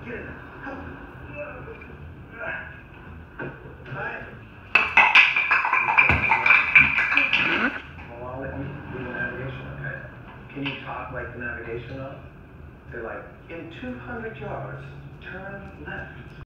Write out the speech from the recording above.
Get in there. Come on. Hi. Well, I'll let you do the navigation, okay? Can you talk like the navigation though? They're like, in 200 yards, turn left.